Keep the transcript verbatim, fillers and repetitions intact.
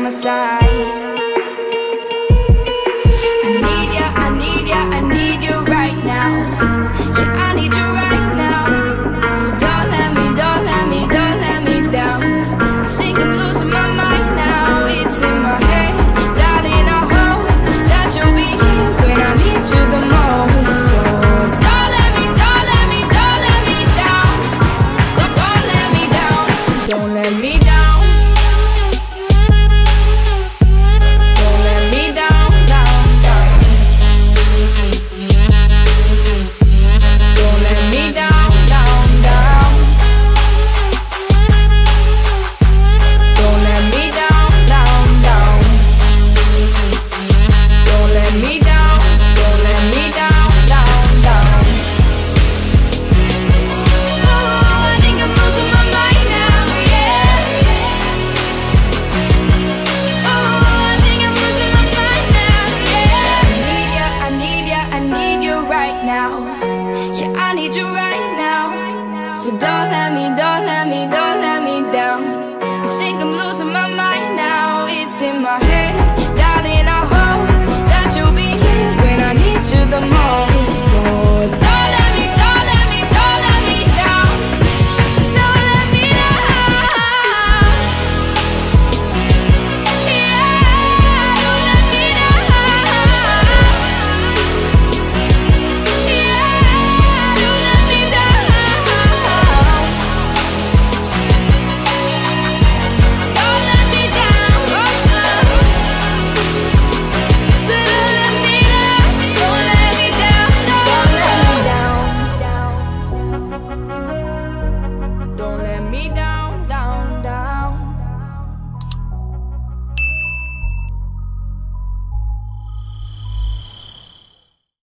my side. I need ya, I need ya, I need you right now. Yeah, I need you right now. So don't let me, don't let me, don't let me down. I think I'm losing my mind now. It's in my head, darling, I hope that you'll be here when I need you the most. So don't let me, don't let me, don't let me down. Don't, don't let me down. Don't let me down. Yeah, I need you right now. So don't let me, don't let me, don't let me down. I think I'm losing my mind now. It's in my head, darling, I hope that you'll be here when I need you the most. So don't let me, don't let me, don't let me down. Don't let me down. Yeah, don't let me down. Don't let me down.